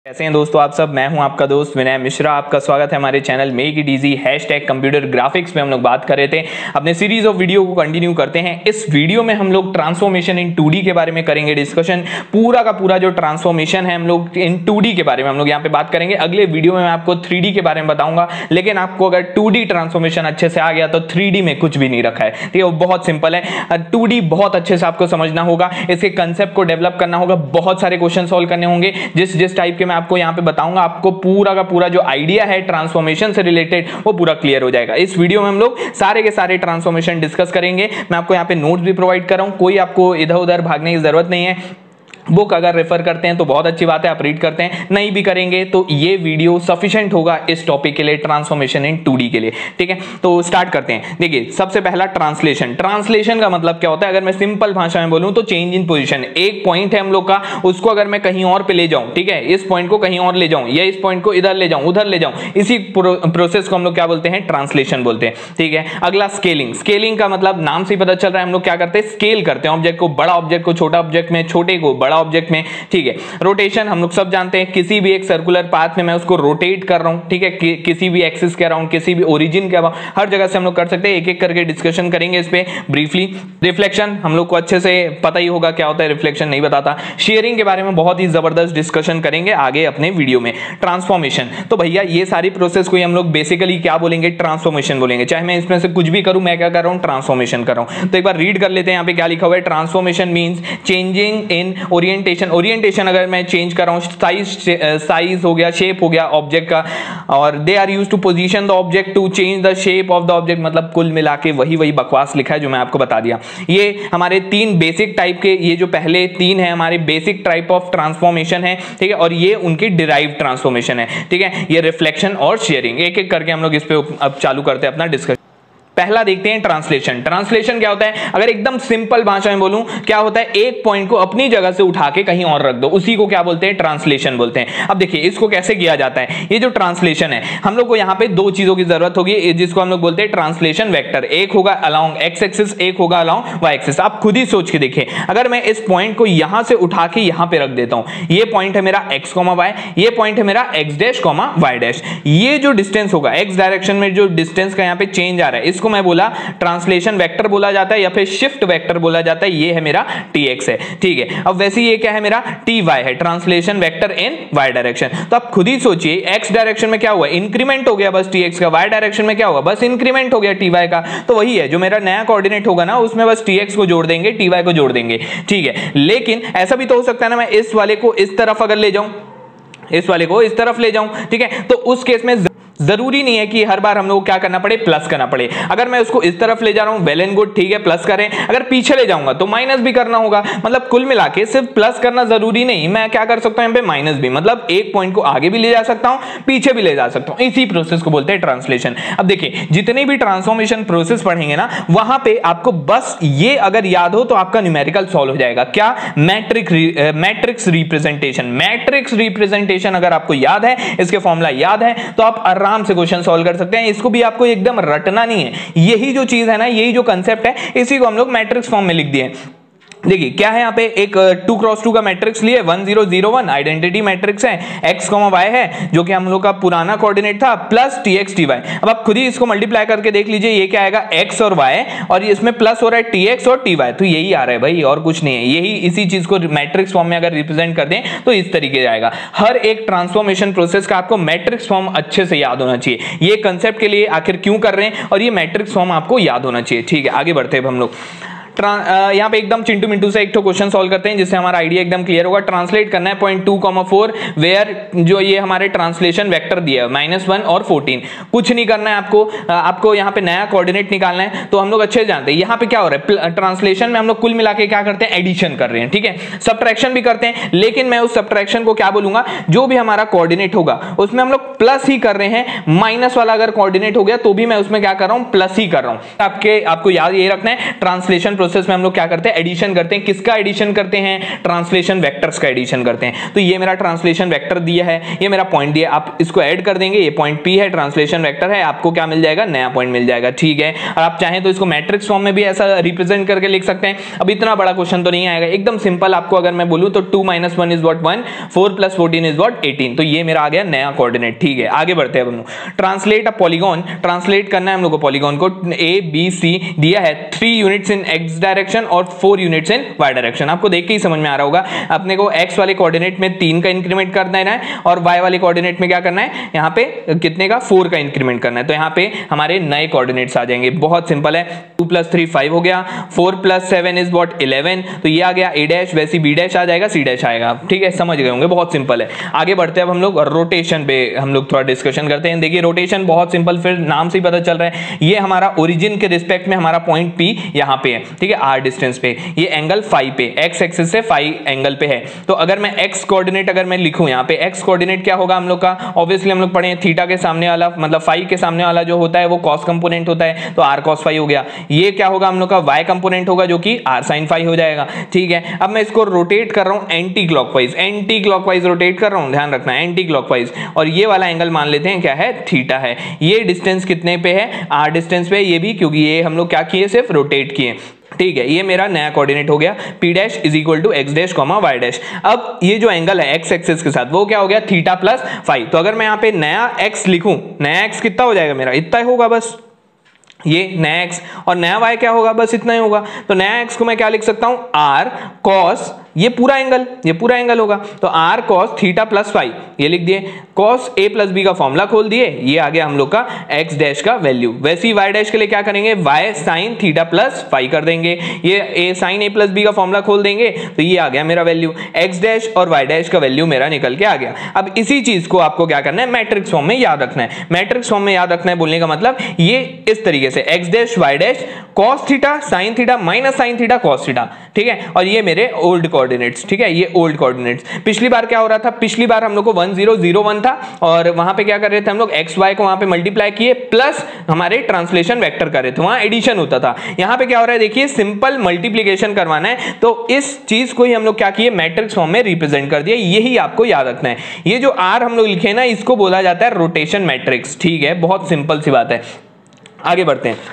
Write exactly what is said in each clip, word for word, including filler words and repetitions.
कैसे हैं दोस्तों आप सब। मैं हूं आपका दोस्त विनय मिश्रा। आपका स्वागत है हमारे channel make it easy hashtag computer graphics में। हम लोग बात कर रहे थे, अपने सीरीज ऑफ वीडियो को कंटिन्यू करते हैं। इस वीडियो में हम लोग ट्रांसफॉर्मेशन इन टू डी के बारे में करेंगे डिस्कशन। पूरा का पूरा जो ट्रांसफॉर्मेशन है हम लोग इन टू डी के बारे में हम लोग यहाँ पे बात करेंगे। अगले वीडियो में मैं आपको थ्री डी के बारे में बताऊंगा, लेकिन आपको अगर टू डी ट्रांसफॉर्मेशन अच्छे से आ गया तो थ्री डी में कुछ भी नहीं रखा है। ठीक है, वो बहुत सिंपल है। टू डी बहुत अच्छे से आपको समझना होगा, इसके कंसेप्ट को डेवलप करना होगा, बहुत सारे क्वेश्चन सॉल्व करने होंगे। जिस जिस टाइप के मैं आपको यहाँ पे बताऊंगा, आपको पूरा का पूरा जो आइडिया है ट्रांसफॉर्मेशन से रिलेटेड वो पूरा क्लियर हो जाएगा। इस वीडियो में हम लोग सारे के सारे ट्रांसफॉर्मेशन डिस्कस करेंगे। मैं आपको यहाँ पे नोट्स भी प्रोवाइड कर रहा हूं, कोई आपको इधर उधर भागने की जरूरत नहीं है। बुक अगर रेफर करते हैं तो बहुत अच्छी बात है, आप रीड करते हैं, नहीं भी करेंगे तो ये वीडियो सफिशिएंट होगा इस टॉपिक के लिए, ट्रांसफॉर्मेशन इन टू डी के लिए। ठीक है, तो स्टार्ट करते हैं। देखिए, सबसे पहला ट्रांसलेशन। ट्रांसलेशन का मतलब क्या होता है, अगर मैं सिंपल भाषा में बोलूं तो चेंज इन पोजीशन। एक पॉइंट है हम लोग का, उसको अगर मैं कहीं और पे ले जाऊं, ठीक है, इस पॉइंट को कहीं और ले जाऊं या इस पॉइंट को इधर ले जाऊं उधर ले जाऊं, इसी प्रोसेस को हम लोग क्या बोलते हैं, ट्रांसलेशन बोलते हैं। ठीक है, अगला स्केलिंग। स्केलिंग का मतलब नाम से ही पता चल रहा है, हम लोग क्या करते हैं, स्केल करते हैं ऑब्जेक्ट को, बड़ा ऑब्जेक्ट को छोटा ऑब्जेक्ट में, छोटे को बड़ा ऑब्जेक्ट में। ठीक है, रोटेशन हम लोग सब जानते हैं, किसी भी एक सर्कुलर पाथ में मैं उसको रोटेट कर रहा हूं। ठीक है, कि, किसी भी एक्सिस के अराउंड, किसी भी ओरिजिन के अराउंड, हर जगह से हम लोग कर सकते हैं। एक एक करके डिस्कशन करेंगे इस पे ब्रीफली। रिफ्लेक्शन हम लोग को अच्छे से पता ही होगा क्या होता है, रिफ्लेक्शन नहीं बताता। शेयरिंग के बारे में बहुत ही जबरदस्त डिस्कशन करेंगे आगे अपने वीडियो में। ट्रांसफॉर्मेशन, तो भैया ये सारी प्रोसेस को हम लोग बेसिकली क्या बोलेंगे, ट्रांसफॉर्मेशन बोलेंगे। चाहे मैं इसमें से कुछ भी करूं, मैं क्या कर रहा हूं, ट्रांसफॉर्मेशन कर रहा हूं। तो एक बार रीड कर लेते हैं, यहाँ पे क्या लिखा हुआ है। Transformation means changing in orientation. Orientation अगर मैं चेंज कर रहा हूं, साइज साइज हो गया, शेप हो गया ऑब्जेक्ट का, और they are used to position the object to change the shape of the object. मतलब कुल मिला के वही वही बकवास लिखा है जो मैं आपको बता दिया। ये हमारे तीन बेसिक टाइप के, ये जो पहले तीन है हमारे बेसिक टाइप ऑफ ट्रांसफॉर्मेशन है। ठीक है, और ये उनकी डिराइव्ड ट्रांसफॉर्मेशन है। ठीक है, ये रिफ्लेक्शन और शेयरिंग। एक एक करके हम लोग इस पे अब चालू करते हैं अपना डिस्कशन। पहला देखते हैं ट्रांसलेशन। ट्रांसलेशन क्या होता है, अगर एकदम सिंपल भाषा में बोलूं, क्या होता है, एक पॉइंट को अपनी जगह से उठा के कहीं और रख दो, उसी को क्या बोलते हैं, ट्रांसलेशन बोलते हैं। अब देखिए इसको कैसे किया जाता है। ये जो ट्रांसलेशन है, हम लोग को यहाँ पे दो चीजों की जरूरत होगी, जिसको हम लोग बोलते हैं ट्रांसलेशन वेक्टर। एक होगा अलोंग एक्स एक्सिस, एक होगा अलोंग वाई एक्सिस। आप खुद ही सोच के देखिए, अगर मैं इस पॉइंट को यहां से उठा के यहां पे रख देता हूं, ये पॉइंट है मेरा एक्स कॉमा वाई, ये पॉइंट है मेरा X dash comma Y dash. ये जो डिस्टेंस होगा, एक्स डायरेक्शन में जो डिस्टेंस का यहाँ पे चेंज आ रहा है, इसको मैं बोला ट्रांसलेशन वेक्टर बोला जाता है या फिर शिफ्ट वेक्टर बोला जाता है। ये है मेरा tx है। ठीक है, अब वैसे ये क्या है, मेरा ty है, translation vector in y direction. तो आप खुद ही सोचिए, x डायरेक्शन में क्या हुआ, इंक्रीमेंट हो गया बस tx का, y डायरेक्शन में क्या हुआ, बस इंक्रीमेंट हो गया ty का। तो वही है, जो मेरा नया कोऑर्डिनेट होगा ना, उसमें बस tx को जोड़ देंगे, ty को जोड़ देंगे। ठीक है, लेकिन ऐसा भी तो हो सकता है ना, मैं इस वाले को इस तरफ अगर ले जाऊं, इस वाले को इस तरफ ले जाऊं, ठीक है, तो उस केस में जरूरी नहीं है कि हर बार हम लोग क्या करना पड़े, प्लस करना पड़े। अगर मैं उसको इस तरफ ले जा रहा हूं, वेल एंड गुड, ठीक है, प्लस करें। अगर पीछे ले जाऊंगा तो माइनस भी करना होगा। मतलब कुल मिला के सिर्फ प्लस करना जरूरी नहीं, मैं क्या कर सकता हूं यहाँ पे, माइनस भी। मतलब एक पॉइंट को आगे भी ले जा सकता हूं, पीछे भी ले जा सकता हूं। इसी प्रोसेस को बोलते हैं ट्रांसलेशन। अब देखिए, जितने भी ट्रांसफॉर्मेशन प्रोसेस पढ़ेंगे ना, वहां पे आपको बस ये अगर याद हो तो आपका न्यूमेरिकल सॉल्व हो जाएगा। क्या, matrix matrix representation. Matrix representation अगर आपको याद है, इसके फॉर्मूला याद है, तो आप आराम से क्वेश्चन सॉल्व कर सकते हैं। इसको भी आपको एकदम रटना नहीं है। यही जो चीज है ना, यही जो कंसेप्ट है, इसी को हम लोग मैट्रिक्स फॉर्म में लिख दिए। देखिए क्या है, यहाँ पे एक टू क्रॉस टू का मैट्रिक्स लिए, one zero zero one identity matrix है, एक्स कॉमा वाई है जो कि हम लोग का पुराना कोऑर्डिनेट था, plus T X T Y. अब आप खुद ही इसको मल्टीप्लाई करके देख लीजिए, ये क्या आएगा, एक्स और वाई, और इसमें प्लस हो रहा है टी एक्स और टी वाई। तो यही आ रहा है भाई, और कुछ नहीं है। यही इसी चीज को मैट्रिक्स फॉर्म में अगर रिप्रेजेंट कर दें तो इस तरीके से आएगा। हर एक ट्रांसफॉर्मेशन प्रोसेस का आपको मैट्रिक्स फॉर्म अच्छे से याद होना चाहिए। ये कंसेप्ट के लिए आखिर क्यों कर रहे हैं, और ये मैट्रिक्स फॉर्म आपको याद होना चाहिए। ठीक है, आगे बढ़ते हैं हम लोग। यहाँ पे एकदम चिंटू मिंटू से एक तो क्वेश्चन सॉल्व करते हैं, जिससे हमारा आइडिया एकदम क्लियर होगा। ट्रांसलेट करना है point two comma four, where जो ये हमारे ट्रांसलेशन वेक्टर दिया है माइनस वन और फोर्टीन। कुछ नहीं करना है आपको, आपको यहाँ पे नया कोऑर्डिनेट निकालना है। तो हम लोग अच्छे जानते हैं यहाँ पे क्या हो रहा है, ट्रांसलेशन में हम लोग कुल मिला के क्या करते हैं, एडिशन कर रहे हैं। ठीक है, सब्ट्रैक्शन भी करते हैं, लेकिन मैं उस सब्ट्रैक्शन को क्या बोलूंगा, जो भी हमारा कोऑर्डिनेट होगा उसमें हम लोग प्लस ही कर रहे हैं। माइनस वाला अगर कोऑर्डिनेट हो गया तो भी मैं उसमें क्या कर रहा हूं, प्लस ही कर रहा हूं। आपके आपको याद ये रखना है, ट्रांसलेशन प्रोसेस में हम लोग क्या करते हैं, एडिशन करते हैं। किसका एडिशन करते हैं, ट्रांसलेशन वेक्टर्स का एडिशन करते हैं। तो ये मेरा ट्रांसलेशन वेक्टर दिया है, ये मेरा पॉइंट दिया, आप इसको ऐड कर देंगे, ये पॉइंट पी है, ट्रांसलेशन वेक्टर है, आपको क्या मिल जाएगा, नया पॉइंट मिल जाएगा। ठीक है, और आप चाहें तो इसको मैट्रिक्स फॉर्म में भी ऐसा रिप्रेजेंट करके लिख सकते हैं। अब इतना बड़ा क्वेश्चन तो नहीं आएगा, एकदम सिंपल आपको अगर मैं बोलूं तो two minus one is what one, four plus fourteen is what eighteen. तो ये मेरा आ गया नया कोऑर्डिनेट। ठीक है, आगे बढ़ते हैं हम लोग। ट्रांसलेट अ पॉलीगॉन, ट्रांसलेट करना है हम लोग को पॉलीगॉन को। ए बी सी दिया है, three units in X direction और four units in Y direction. आपको देख के ही समझ में आ रहा होगा, अपने को एक्स वाले कोऑर्डिनेट में तीन का इंक्रीमेंट कर देना है और वाई वाले कोऑर्डिनेट में क्या करना है, यहाँ पे कितने का, फोर का इंक्रीमेंट करना है। तो यहाँ पे हमारे नए कोऑर्डिनेट्स आ जाएंगे, बहुत सिंपल है। टू प्लस थ्री फाइव हो गया, four plus seven is what eleven. तो ये आ गया ए डैश, वैसे बी डैश आ जाएगा, सी डैश आएगा। ठीक है, समझ गए होंगे, बहुत सिंपल है। आगे बढ़ते हैं अब हम लोग रोटेशन पे हम लोग थोड़ा डिस्कशन करते हैं। देखिए रोटेशन बहुत सिंपल, फिर नाम से ही पता चल रहा है, ये हमारा ओरिजिन के रिस्पेक्ट में हमारा पॉइंट पी यहाँ पे है। ठीक है, आर डिस्टेंस पे, ये एंगल फाइव पे, एक्स एक्सिस से फाइव एंगल पे है। तो अगर मैं एक्स कोऑर्डिनेट अगर मैं लिखूं यहाँ पे, एक्स कोऑर्डिनेट क्या होगा हम लोग का, ऑब्वियसली हम लोग पढ़े हैं थीटा के सामने वाला, मतलब फाइव के सामने वाला जो होता है वो कॉस कंपोनेंट होता है, तो आर कॉस फाइव हो गया। ये क्या होगा हम लोग का, वाई कंपोनेंट होगा जो कि आर साइन फाइव हो जाएगा। ठीक है, अब मैं इसको रोटेट कर रहा हूं anticlockwise, anticlockwise rotate कर रहा हूं, ध्यान रखना है एंटी क्लॉकवाइज। और ये वाला एंगल मान लेते हैं क्या है, थीटा है। ये डिस्टेंस कितने पे है, आर डिस्टेंस पे, ये भी क्योंकि ये हम लोग क्या किए, सिर्फ रोटेट किए। ठीक है, ये मेरा नया कोऑर्डिनेट हो गया, p dash is equal to X dash comma Y dash. अब ये जो एंगल है एक्स एक्सिस के साथ वो क्या हो गया, थीटा प्लस फाइव। तो अगर मैं यहाँ पे नया x लिखूं, नया x कितना हो जाएगा मेरा, इतना ही होगा बस, ये नया x, और नया y क्या होगा, बस इतना ही होगा। तो नया x को मैं क्या लिख सकता हूं, r cos, ये पूरा एंगल, ये पूरा एंगल होगा, तो r cos theta plus five, ये लिख दिए। cos a प्लस बी का फॉर्मूला खोल दिए, ये आ गया हम लोग का x डैश का वैल्यू। वैसे ही y डैश के लिए क्या करेंगे, y sin theta plus five कर देंगे, ये a sin a plus B का फॉर्मूला खोल देंगे, तो ये आ गया मेरा वैल्यू। x डैश और y डैश का वैल्यू मेरा निकल के आ गया। अब इसी चीज को आपको क्या करना है, मैट्रिक्स फॉर्म में याद रखना है। मैट्रिक्स फॉर्म में याद रखना है बोलने का मतलब ये इस तरीके से x dash y dash cos theta sin theta minus sin theta cos theta. ठीक है, और ये मेरे ओल्ड कोऑर्डिनेट्स। ठीक है, ये ओल्ड कोऑर्डिनेट्स। पिछली बार क्या हो रहा था, पिछली बार हम लोग को वन जीरो जीरो वन था और वहां पे क्या कर रहे थे हम लोग, एक्स वाई को वहां पे मल्टीप्लाई किए प्लस हमारे ट्रांसलेशन वेक्टर कर रहे थे, वहां एडिशन होता था। यहां पे क्या हो रहा है, देखिए सिंपल मल्टीप्लिकेशन करवाना है, तो इस चीज को ही हम लोग क्या किए, मैट्रिक्स फॉर्म में रिप्रेजेंट कर दिया। यही आपको याद रखना है। ये जो आर हम लोग लिखे ना, इसको बोला जाता है रोटेशन मैट्रिक्स। ठीक है, बहुत सिंपल सी बात है। आगे बढ़ते हैं,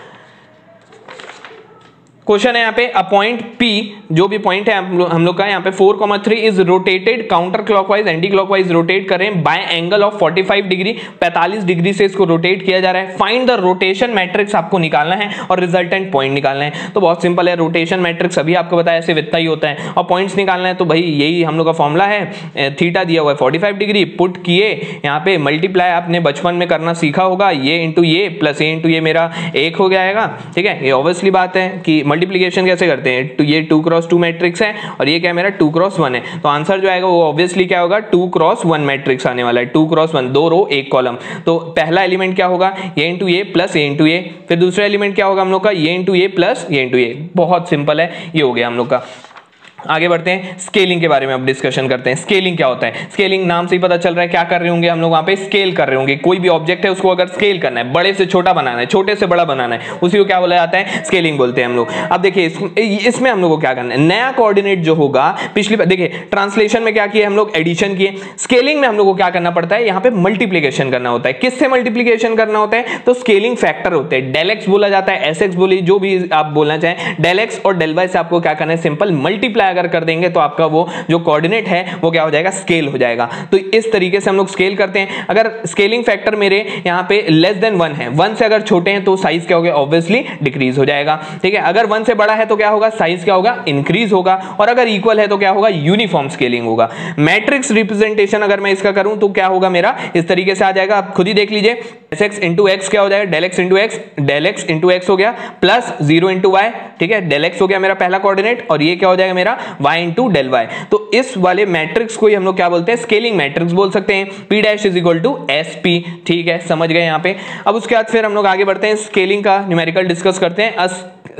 क्वेश्चन है यहाँ पे, अ पॉइंट P, जो भी पॉइंट है हम लोग का यहाँ पे four comma three is rotated counterclockwise, anticlockwise rotate कर रहे हैं by angle of forty five degree, पैंतालीस डिग्री से इसको रोटेट किया जा रहा है। फाइंड द रोटेशन मैट्रिक्स आपको निकालना है और रिजल्टेंट पॉइंट निकालना है। तो बहुत सिंपल है, रोटेशन मैट्रिक्स अभी आपको बताया ऐसे इतना ही होता है, और पॉइंट्स निकालना है तो भाई यही हम लोग का फॉर्मूला है। थीटा दिया हुआ है फोर्टी फाइव डिग्री, पुट किए यहाँ पे, मल्टीप्लाई आपने बचपन में करना सीखा होगा, ये इंटू ये प्लस ये इंटू ये मेरा एक हो जाएगा। ठीक है, ये ऑब्वियसली बात है कि मल्टीप्लिकेशन कैसे करते हैं, तो ये टू क्रॉस टू मैट्रिक्स है और ये क्या मेरा टू क्रॉस वन है, तो आंसर जो आएगा वो ऑब्वियसली क्या होगा, टू क्रॉस वन मैट्रिक्स आने वाला है। टू क्रॉस वन, दो रो एक कॉलम, तो पहला एलिमेंट क्या होगा, ये इंटू ये प्लस ये इंटू ये, फिर दूसरा एलिमेंट क्या होगा हम लोग का, ये इंटू ये प्लस ये इंटू ये। बहुत सिंपल है, ये हो गया हम लोग का। आगे बढ़ते हैं, स्केलिंग के बारे में अब डिस्कशन करते हैं। स्केलिंग क्या होता है, स्केलिंग नाम से ही पता चल रहा है क्या कर रहे होंगे हम लोग, वहां पे स्केल कर रहे होंगे। कोई भी ऑब्जेक्ट है उसको अगर स्केल करना है, बड़े से छोटा बनाना है, छोटे से बड़ा बनाना है, उसी को क्या बोला जाता है, स्केलिंग बोलते हैं हम लोग। अब देखिए इस, इसमें हम लोग को क्या करना है, नया कोऑर्डिनेट जो होगा, पिछली बार देखिए ट्रांसलेशन में क्या किए हम लोग, एडिशन किए। स्केलिंग में हम लोग को क्या करना पड़ता है, यहाँ पे मल्टीप्लीकेशन करना होता है। किससे मल्टीप्लीकेशन करना होता है, तो स्केलिंग फैक्टर होते हैं, डेल एक्स बोला जाता है, एस एक्स बोलिए, जो भी आप बोलना चाहें, डेल एक्स और डेल वाई से आपको क्या करना है, सिंपल मल्टीप्लाई अगर कर देंगे तो आपका वो जो कोऑर्डिनेट है वो क्या हो जाएगा, स्केल हो जाएगा। तो इस तरीके से हम लोग स्केल करते हैं। अगर स्केलिंग फैक्टर मेरे यहाँ पे लेस देन वन है, वन से अगर छोटे हैं तो साइज क्या होगा, ऑब्वियसली डिक्रीज हो जाएगा। ठीक है, अगर वन से बड़ा है तो क्या होगा, साइज क्या होगा, इंक्रीज होगा, और अगर इक्वल है तो क्या होगा, यूनिफॉर्म स्केलिंग होगा। मैट्रिक्स रिप्रेजेंटेशन अगर मैं इसका करूं तो क्या होगा मेरा, इस तरीके से आ जाएगा, आप खुद ही देख लीजिए। एस एक्स इंटू एक्स क्या हो जाएगा, del X into X, del X into X हो गया, प्लस जीरो इंटू वाई। ठीक है, डेल एक्स हो गया मेरा पहला कोऑर्डिनेट, और ये क्या हो जाएगा मेरा, वाई इंटू डेल वाई। तो इस वाले मैट्रिक्स को ही हम लोग क्या बोलते हैं, स्केलिंग मैट्रिक्स बोल सकते हैं। P dash is equal to S P. ठीक है, समझ गए यहाँ पे। अब उसके बाद फिर हम लोग आगे बढ़ते हैं, स्केलिंग का न्यूमेरिकल डिस्कस करते हैं।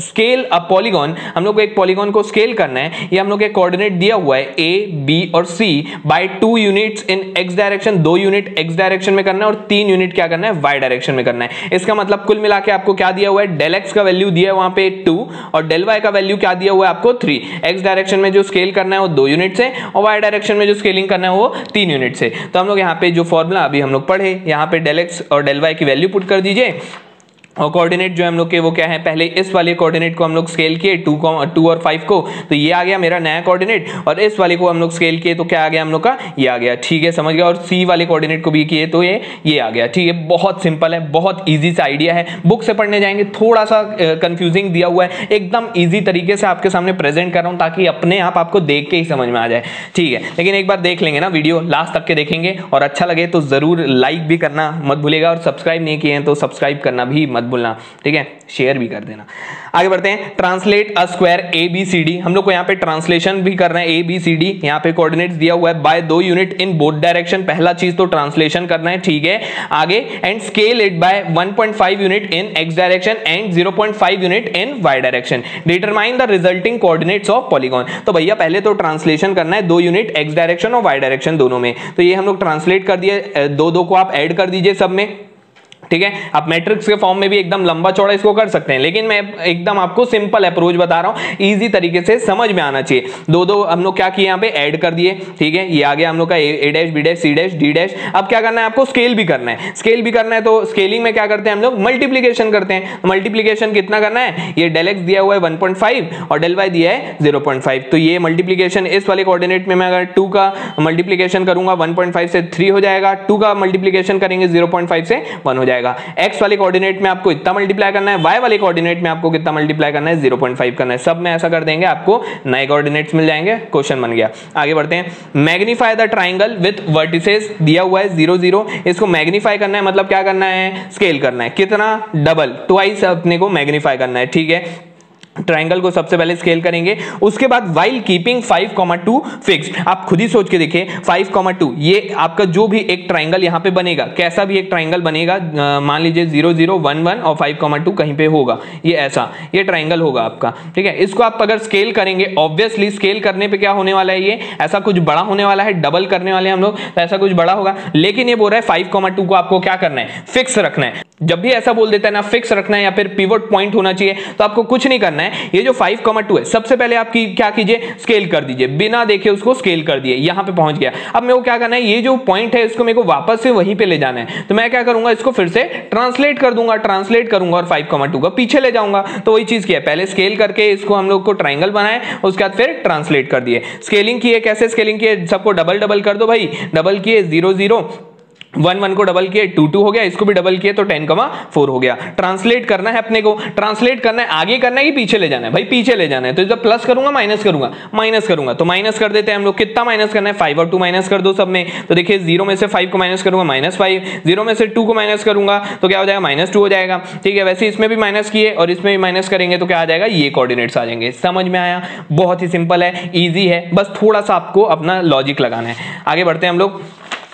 स्केल अ पॉलीगॉन, हम लोग को एक पॉलीगॉन को स्केल करना है। ये हम लोग एक कोऑर्डिनेट दिया हुआ है ए, बी और C by two units in X direction, दो यूनिट एक्स डायरेक्शन में करना है और तीन यूनिट क्या करना है, वाई डायरेक्शन में करना है। इसका मतलब कुल मिला के आपको क्या दिया हुआ है, डेल एक्स का वैल्यू दिया है वहां पे टू और डेल वाई का वैल्यू क्या दिया हुआ है आपको थ्री। एक्स डायरेक्शन में जो स्केल करना है वो दो यूनिट से और वाई डायरेक्शन में जो स्केलिंग करना है वो तीन यूनिट से। तो हम लोग यहाँ पे जो फॉर्मूला अभी हम लोग पढ़े, यहाँ पे डेल एक्स और डेल वाई की वैल्यू पुट कर दीजिए और कोऑर्डिनेट जो हम लोग के वो क्या है, पहले इस वाले कोऑर्डिनेट को हम लोग स्केल किए टू टू और फाइव को, तो ये आ गया मेरा नया कोऑर्डिनेट और इस वाले को हम लोग स्केल किए तो क्या आ गया हम लोग का, ये आ गया। ठीक है, समझ गया। और सी वाले कोऑर्डिनेट को भी किए तो ये ये आ गया। ठीक है, बहुत सिंपल है, बहुत ईजी सा आइडिया है। बुक से पढ़ने जाएंगे थोड़ा सा कंफ्यूजिंग दिया हुआ है, एकदम ईजी तरीके से आपके सामने प्रेजेंट कर रहा हूँ ताकि अपने आप आपको देख के ही समझ में आ जाए। ठीक है, लेकिन एक बार देख लेंगे ना वीडियो, लास्ट तक के देखेंगे और अच्छा लगे तो जरूर लाइक भी करना मत भूलेगा और सब्सक्राइब नहीं किए हैं तो सब्सक्राइब करना भी मत भूलना। ठीक है, शेयर भी कर देना। आगे बढ़ते हैं, translate a square A B C D. हम लोग को यहाँ पे ट्रांसलेशन भी करना है ए बी सी डी। यहाँ पे कोऑर्डिनेट्स दिया हुआ है बाय दो यूनिट इन बोथ डायरेक्शन, पहला चीज तो ट्रांसलेशन करना है। ठीक है, आगे and scale it by one point five unit in X direction and zero point five unit in Y direction. Determine the resulting coordinates of polygon. तो भैया पहले तो ट्रांसलेशन करना है दो यूनिट एक्स डायरेक्शन और वाई डायरेक्शन दोनों में, तो ये हम लोग ट्रांसलेट कर दिए, दो दो को आप ऐड कर दीजिए सब में। ठीक है, आप मैट्रिक्स के फॉर्म में भी एकदम लंबा चौड़ा इसको कर सकते हैं, लेकिन मैं एकदम आपको सिंपल अप्रोच बता रहा हूं, इजी तरीके से समझ में आना चाहिए। दो दो हम लोग क्या किए यहाँ पे ऐड कर दिए। ठीक है, ये आ गया हम लोग का A dash B dash C dash D dash. अब क्या करना है आपको, स्केल भी करना है। स्केल भी करना है तो स्केलिंग में क्या करते हैं हम लोग, मल्टीप्लीकेशन करते हैं। मल्टीप्लीकेशन कितना करना है, ये डेल एक्स दिया हुआ है वन पॉइंट फाइव और डेल वाई दिया है ज़ीरो पॉइंट फाइव, तो ये मल्टीप्लीकेशन इस वाले कोऑर्डिनेट में मैं अगर टू का मल्टीप्लीकेशन करूंगा वन पॉइंट फाइव से थ्री हो जाएगा, टू का मल्टीप्लीकेशन करेंगे ज़ीरो पॉइंट फाइव से वन हो जाएगा। एक्स वाले कोऑर्डिनेट में आपको इतना मल्टीप्लाई करना है, वाई वाले कोऑर्डिनेट में आपको कितना मल्टीप्लाई करना है, ज़ीरो पॉइंट फाइव करना है। सब में ऐसा कर देंगे, आपको नए कोऑर्डिनेट्स मिल जाएंगे। क्वेश्चन बन गया। आगे बढ़ते हैं, magnify the triangle with vertices दिया हुआ है जीरो जीरो, इसको मैग्नीफाई करना है, मतलब क्या करना है, स्केल करना है। कितना, डबल, ट्वाइस अपने को मैग्नीफाई करना है। ठीक है, ट्राइंगल को सबसे पहले स्केल करेंगे, उसके बाद while keeping five comma two fixed. आप खुद ही सोच के देखिए, फाइव कॉमा टू ये आपका जो भी एक ट्राइंगल यहाँ पे बनेगा, कैसा भी एक ट्राइंगल बनेगा, मान लीजिए जीरो जीरो वन वन और फाइव कॉमा टू कहीं पे होगा, ये ऐसा ये ट्राइंगल होगा आपका। ठीक है, इसको आप अगर स्केल करेंगे, ऑब्वियसली स्केल करने पे क्या होने वाला है, ये ऐसा कुछ बड़ा होने वाला है, डबल करने वाले हम लोग तो ऐसा कुछ बड़ा होगा। लेकिन ये बोल रहा है फाइव कॉमा टू को आपको क्या करना है, फिक्स रखना है। जब भी ऐसा बोल देता है ना, फिक्स रखना है या फिर पिवट पॉइंट होना चाहिए, तो आपको कुछ नहीं करना है। ये जो फाइव कॉमा टू है, सबसे पहले आप क्या कीजिए, स्केल कर दीजिए, बिना देखे उसको स्केल कर दिए, यहां पे पहुंच गया। अब मेरे को क्या करना है, ये जो पॉइंट है इसको मेरे को वापस से वहीं पे ले जाना है, तो मैं क्या करूंगा, इसको फिर से ट्रांसलेट कर दूंगा, ट्रांसलेट करूंगा और फाइव कॉमा टू का पीछे ले जाऊंगा। तो वही चीज किया, पहले स्केल करके इसको हम लोग को ट्राइंगल बनाए, उसके बाद फिर ट्रांसलेट कर दिए। स्केलिंग किए, कैसे स्केलिंग किए, सबको डबल डबल कर दो भाई, डबल किए जीरो जीरो, वन वन को डबल किए टू टू हो गया, इसको भी डबल किए तो टेन कमा फोर हो गया। ट्रांसलेट करना है अपने को, ट्रांसलेट करना है, आगे करना है कि पीछे ले जाना है, भाई पीछे ले जाना है। तो जब प्लस करूंगा माइनस करूंगा, माइनस करूंगा तो माइनस कर देते हैं हम लोग। कितना माइनस करना है, फाइव और टू माइनस कर दो सब में। तो देखिए जीरो में से फाइव को माइनस करूंगा माइनस फाइव, जीरो में से टू को माइनस करूंगा तो क्या हो जाएगा, माइनस टू हो जाएगा। ठीक है, वैसे इसमें भी माइनस किए और इसमें भी माइनस करेंगे तो क्या आ जाएगा, ये कोऑर्डिनेट्स आ जाएंगे। समझ में आया, बहुत ही सिंपल है, ईजी है, बस थोड़ा सा आपको अपना लॉजिक लगाना है। आगे बढ़ते हैं हम लोग,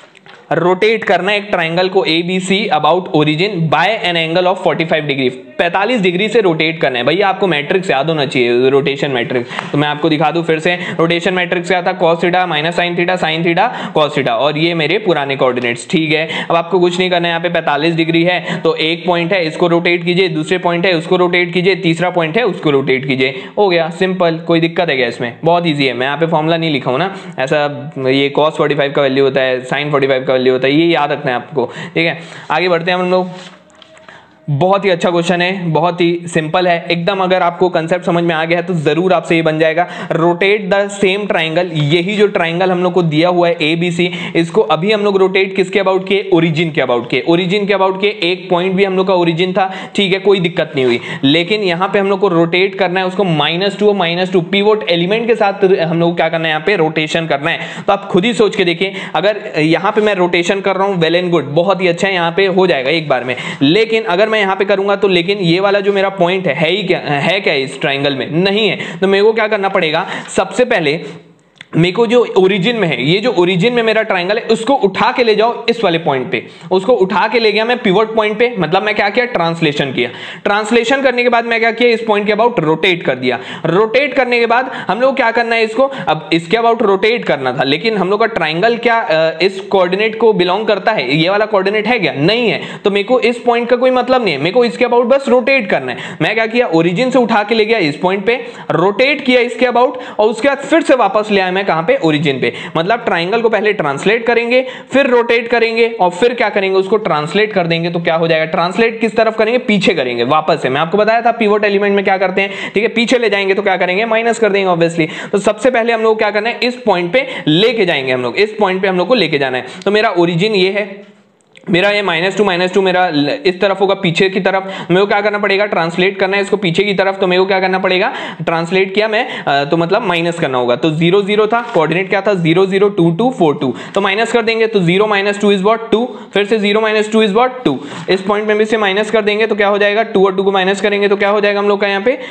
रोटेट करना है एक ट्राइंगल को A B C about origin by an angle of forty five degree, पैंतालीस डिग्री से रोटेट करना है। भैया आपको मैट्रिक्स याद होना चाहिए, रोटेशन मैट्रिक्स, तो मैं आपको दिखा दूं फिर से। रोटेशन मैट्रिक्स क्या था, cos theta minus sine theta, sine theta cos theta, और ये मेरे पुराने कोऑर्डिनेट्स। ठीक है, अब आपको कुछ नहीं करना है, यहाँ पे पैंतालीस डिग्री है तो एक पॉइंट है इसको रोटेट कीजिए, दूसरे पॉइंट है उसको रोटेट कीजिए, तीसरा पॉइंट है उसको रोटेट कीजिए, हो गया सिंपल। कोई दिक्कत है क्या इसमें, बहुत ईजी है। मैं यहाँ पे फॉर्मूला नहीं लिखा हूँ ना, ऐसा ये cos फोर्टी फाइव का वैल्यू होता है, साइन फोर्टी फाइव का वैल्यू होता है, ये याद रखना है आपको। ठीक है, आगे बढ़ते हैं हम लोग। बहुत ही अच्छा क्वेश्चन है, बहुत ही सिंपल है एकदम। अगर आपको कंसेप्ट समझ में आ गया है तो जरूर आपसे ये बन जाएगा। रोटेट द सेम ट्राइंगल, यही जो ट्राइंगल हम लोग को दिया हुआ है ए बी सी, इसको अभी हम लोग रोटेट किसके अबाउट के, ओरिजिन के अबाउट के, ओरिजिन के अबाउट के। एक पॉइंट भी हम लोग का ओरिजिन था, ठीक है, कोई दिक्कत नहीं हुई। लेकिन यहाँ पे हम लोग को रोटेट करना है उसको माइनस टू और माइनस टू पिवोट एलिमेंट के साथ हम लोग क्या करना है, यहाँ पे रोटेशन करना है। तो आप खुद ही सोच के देखिए, अगर यहाँ पे मैं रोटेशन कर रहा हूँ, वेल एंड गुड, बहुत ही अच्छा है, यहाँ पे हो जाएगा एक बार में। लेकिन अगर मैं यहाँ पे करूंगा तो, लेकिन ये वाला जो मेरा पॉइंट है, है ही क्या है, क्या इस ट्राइंगल में नहीं है, तो मेरे को क्या करना पड़ेगा, सबसे पहले मेरे को जो ओरिजिन में है, ये जो ओरिजिन में मेरा ट्रायंगल है उसको उठा के ले जाओ इस वाले पॉइंट पे, उसको उठा के ले गया मैं पिवट पॉइंट पे, मतलब मैं क्या किया, ट्रांसलेशन किया। ट्रांसलेशन करने के बाद मैं क्या किया, इस पॉइंट के अबाउट रोटेट कर दिया। रोटेट करने के बाद हम लोग क्या करना है, इसको अब इसके अबाउट रोटेट करना था, लेकिन हम लोग का ट्राइंगल क्या इस कोऑर्डिनेट को बिलोंग करता है, ये वाला कोऑर्डिनेट है क्या, नहीं है, तो मेरे को इस पॉइंट का कोई मतलब नहीं है, मेरे को इसके अबाउट बस रोटेट करना है। मैं क्या किया, ओरिजिन से उठा के ले गया इस पॉइंट पे, रोटेट किया इसके अबाउट, और उसके बाद फिर से वापस ले आया मैं कहां पे, ओरिजिन पे। मतलब ट्राइंगल को पहले ट्रांसलेट करेंगे, फिर रोटेट करेंगे, और फिर क्या करेंगे, उसको ट्रांसलेट कर देंगे। तो क्या हो जाएगा, ट्रांसलेट किस तरफ करेंगे, पीछे करेंगे वापस से। मैं आपको बताया था पिवट एलिमेंट में क्या करते हैं, ठीक है, पीछे ले जाएंगे तो क्या करेंगे, माइनस कर देंगे ऑब्वियसली। तो सबसे पहले हम लोग क्या करना है, इस पॉइंट पे लेके जाएंगे, हम लोग इस पॉइंट पे हम लोग को लेके जाना है। तो मेरा ओरिजिन ये है, मेरा ये माइनस टू माइनस टू मेरा इस तरफ होगा, पीछे की तरफ। मेरे को क्या करना पड़ेगा, ट्रांसलेट करना है इसको पीछे की तरफ, तो मेरे को क्या करना पड़ेगा, ट्रांसलेट किया मैं तो मतलब माइनस करना होगा। तो जीरो जीरो था, कोऑर्डिनेट क्या था, zero zero two two four two, तो माइनस कर देंगे। तो zero minus two is what, two, फिर से zero minus two is what, two. इस पॉइंट में भी से माइनस कर देंगे तो क्या हो जाएगा, टू और टू को माइनस करेंगे तो क्या हो जाएगा हम लोग का यहाँ पे,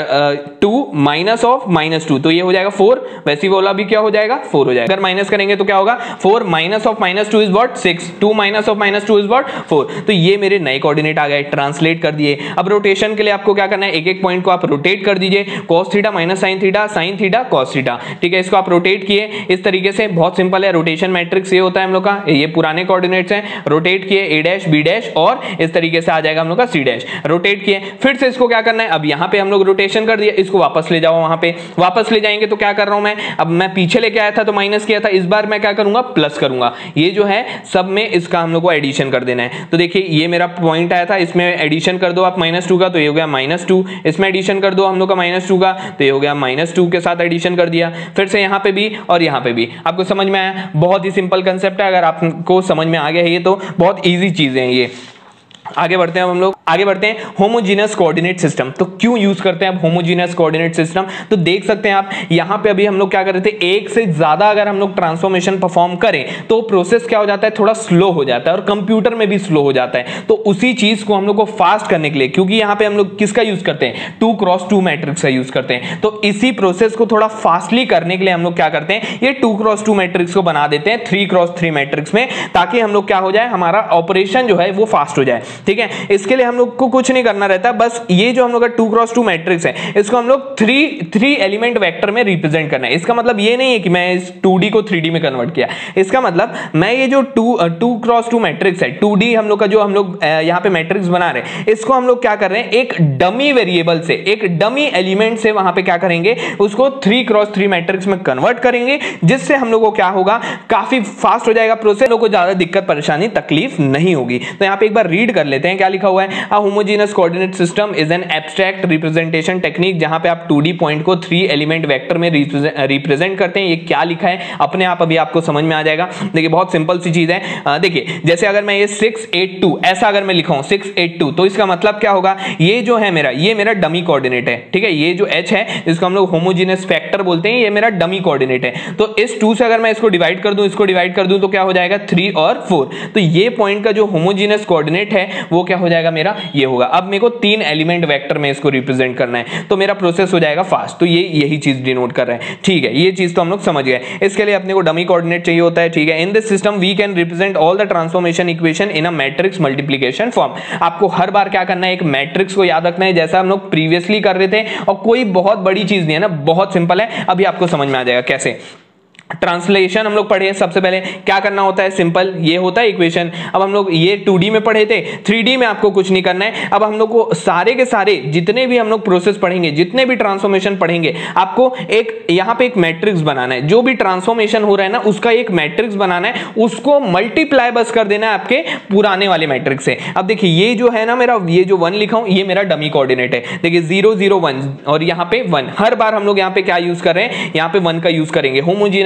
two minus of minus two, तो ये हो जाएगा फोर। वैसे वाला भी क्या हो जाएगा, फोर हो जाएगा। अगर माइनस करेंगे तो क्या होगा, four minus of minus two is what, six, two minus of minus two is what, four. तो ये मेरे नए कोऑर्डिनेट आ गए, ट्रांसलेट कर दिए। अब रोटेशन के लिए आपको क्या करना है, एक एक पॉइंट को आप रोटेट कर दीजिए, cos theta minus sin theta, sin theta cos theta, ठीक है। इसको आप रोटेट किए इस तरीके से, बहुत सिंपल है। रोटेशन मैट्रिक्स ये होता है हम लोग का, ये पुराने कोऑर्डिनेट्स हैं, रोटेट किए a डैश b डैश, और इस तरीके से आ जाएगा हम लोग का c डैश। रोटेट किए, फिर से इसको क्या करना है, अब यहाँ पे हम लोग रोटेशन कर दिया, इसको वापस ले जाओ, वहां पे वापस ले जाएंगे तो क्या कर रहा हूं मैं, अब मैं पीछे लेके आया था तो माइनस किया था, इस बार मैं क्या करूंगा, प्लस करूंगा। ये जो है सब में इसका हम लोग को एडिशन कर देना है। तो देखिए ये मेरा पॉइंट आया था, इसमें एडिशन कर दो आप माइनस टू का, तो ये हो गया माइनस टू। इसमें एडिशन कर दो हम लोग का माइनस टू का, तो ये हो गया माइनस टू के साथ एडिशन कर दिया। फिर से यहाँ पे भी और यहाँ पे भी। आपको समझ में आया, बहुत ही सिंपल कंसेप्ट है। अगर आपको समझ में आ गया है ये तो बहुत ईजी चीजें हैं ये। आगे बढ़ते हैं हम लोग, आगे बढ़ते हैं होमोजीनियस कोऑर्डिनेट सिस्टम। तो क्यों यूज करते हैं आप होमोजीनियस कोऑर्डिनेट सिस्टम, तो देख सकते हैं आप यहाँ पे अभी हम लोग क्या कर रहे थे, एक से ज्यादा अगर हम लोग ट्रांसफॉर्मेशन परफॉर्म करें तो प्रोसेस क्या हो जाता है, थोड़ा स्लो हो जाता है, और कंप्यूटर में भी स्लो हो जाता है। तो उसी चीज को हम लोग को फास्ट करने के लिए, क्योंकि यहाँ पे हम लोग किसका यूज करते हैं, टू क्रॉस टू मैट्रिक्स का यूज करते हैं, तो इसी प्रोसेस को थोड़ा फास्टली करने के लिए हम लोग क्या करते हैं, ये टू क्रॉस टू मैट्रिक्स को बना देते हैं थ्री क्रॉस थ्री मैट्रिक्स में, ताकि हम लोग क्या हो जाए, हमारा ऑपरेशन जो है वो फास्ट हो जाए, ठीक है। इसके लिए हम लोग को कुछ नहीं करना रहता, बस ये जो हम लोग का टू क्रॉस टू मैट्रिक्स है, इसको हम लोग थ्री थ्री एलिमेंट वेक्टर में रिप्रेजेंट करना है। इसका मतलब ये नहीं है कि मैं इस टू डी को थ्री डी में कन्वर्ट किया, इसका मतलब मैं ये जो two two cross two matrix है, टू डी हम लोग का जो हम लोग यहाँ पे मैट्रिक्स बना रहे हैं, इसको हम लोग क्या कर रहे हैं, एक डमी वेरिएबल से, एक डमी एलिमेंट से वहां पे क्या करेंगे, उसको थ्री क्रॉस थ्री मैट्रिक्स में कन्वर्ट करेंगे, जिससे हम लोग को क्या होगा, काफी फास्ट हो जाएगा प्रोसेस, लोगों को ज्यादा दिक्कत परेशानी तकलीफ नहीं होगी। तो यहाँ पे एक बार रीड कर लेते हैं क्या लिखा हुआ है। A homogeneous coordinate system is an abstract representation technique, जहां पे आप टू डी पॉइंट को थ्री एलिमेंट वेक्टर में रिप्रेजेंट करते हैं। ये क्या लिखा है अपने आप अभी आपको समझ में आ जाएगा। देखिए बहुत सिंपल सी चीज है। देखिए जैसे अगर मैं ये सिक्स एट टू ऐसा अगर मैं लिखा हूं सिक्स एट टू, तो इसका मतलब क्या होगा, ये जो है मेरा, ये मेरा डमी कोऑर्डिनेट है, ठीक है। ये जो h है इसको हम लोग होमोजेनियस फैक्टर बोलते हैं, ये मेरा डमी कोऑर्डिनेट है। तो इस टू से अगर मैं इसको डिवाइड कर दूं, इसको डिवाइड कर दूं तो क्या हो जाएगा, थ्री और फोर। तो ये पॉइंट का जो होमोजेनियस कोऑर्डिनेट है वो क्या हो जाएगा, मेरा ये होगा। अब मेरे को तीन एलिमेंट वेक्टर में इसको रिप्रेजेंट करना है, तो मेरा प्रोसेस हो जाएगा फास्ट। तो ये यही चीज डिनोट कर रहे हैं, ठीक है। ये चीज तो हम लोग समझ गए। इसके लिए अपने को डमी कोऑर्डिनेट चाहिए होता है, ठीक है। In this system we can represent all the transformation equation in a matrix multiplication form. आपको हर बार क्या करना है, एक मैट्रिक्स को याद रखना है, जैसा हम लोग प्रीवियसली कर रहे थे, और कोई बहुत बड़ी चीज नहीं है ना, बहुत सिंपल है। अभी आपको समझ में आ जाएगा कैसे। ट्रांसलेशन हम लोग पढ़े, सबसे पहले क्या करना होता है, सिंपल, ये होता है इक्वेशन। अब हम लोग ये टू डी में पढ़े थे, थ्री डी में आपको कुछ नहीं करना है। अब हम लोग को सारे के सारे जितने भी हम लोग प्रोसेस पढ़ेंगे, जितने भी ट्रांसफॉर्मेशन पढ़ेंगे, आपको एक यहाँ पे एक मैट्रिक्स बनाना है। जो भी ट्रांसफॉर्मेशन हो रहा है ना, उसका एक मैट्रिक्स बनाना है, उसको मल्टीप्लाई बस कर देना है आपके पुराने वाले मैट्रिक्स से। अब देखिए ये जो है ना मेरा, ये जो वन लिखा हूं, ये मेरा डमी कोऑर्डिनेट है। देखिए जीरो जीरो वन और यहाँ पे वन, हर बार हम लोग यहाँ पे क्या यूज कर रहे हैं, यहाँ पे वन का यूज करेंगे। होमोजेनियस